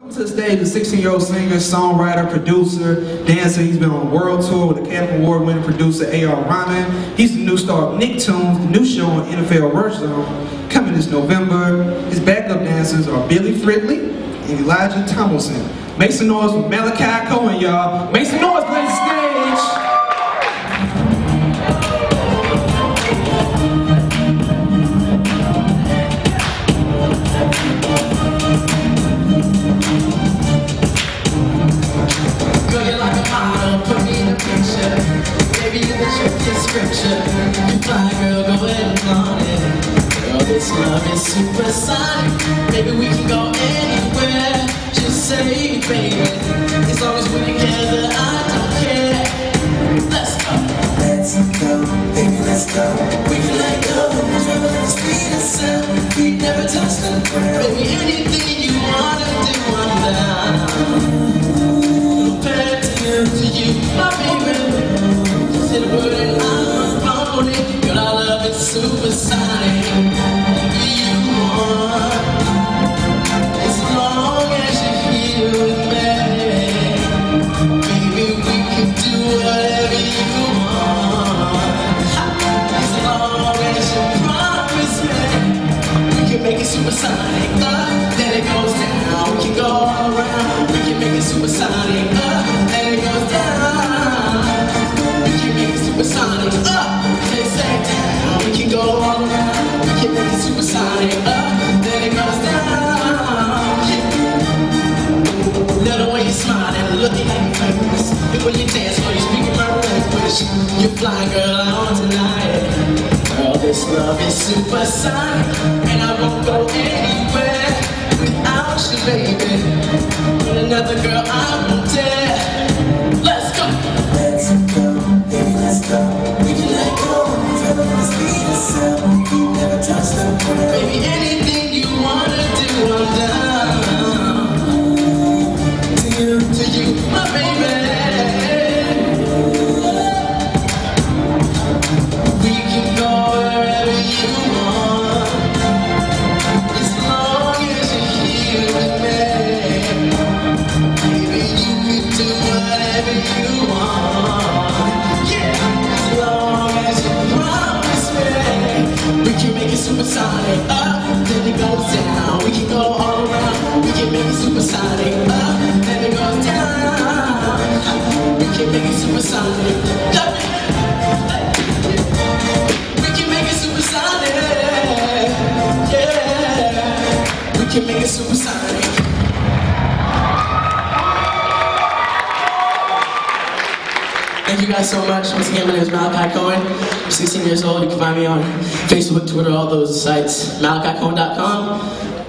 To the stage, the 16-year-old singer, songwriter, producer, dancer. He's been on a world tour with Academy Award-winning producer A.R. Rahman. He's the new star of Nicktoons, the new show on NFL Rush Zone, coming this November. His backup dancers are Billy Fridley and Elijah Tomlinson. Make some noise for Malachi Cohen, y'all. Make some noise for the stage. Description, you fly girl, go ahead and on it. Girl, this love is supersonic. Maybe we can go anywhere. Just say, baby, as long as we're together, I don't care. Let's go. Let's go, baby, let's go. We can let go, travel at the speed of sound. We never touch the ground. Baby, anything you wanna do, I'm down. Compared to you, my baby. Say the word and I'm on it. Girl, I love it supersonic. Whatever you want, as long as you're here with me. Baby, we can do whatever you want. As long as you promise me, we can make it supersonic. Then it goes down. We can go all around. We can make it supersonic. Then it goes down. Supersonic, they say down. We can go all around. We can make it supersonic, then it goes down. Love the way you smile and looking like you're famous. The way you dance, while you speaking my language. You're flying, girl, I want tonight. Girl, this love is supersonic, and I won't go anywhere without you, baby. With another girl, I won't dare. Let's go. Let's go. Let's go. We can let go. Travel at the speed of sound. We never touch the ground. Baby, anything you wanna do, I'm down. To you, my baby. We can go wherever you want, as long as you're here with me. Baby, you can do whatever you want. Supersonic, then it goes down. We can go all around. We can make it supersonic, then it goes down. We can make it supersonic. We can make it supersonic. Yeah, we can make it supersonic. Thank you guys so much. Once again, my name is Malachi Cohen. I'm 16 years old. You can find me on Facebook, Twitter, all those sites. MalachiCohen.com.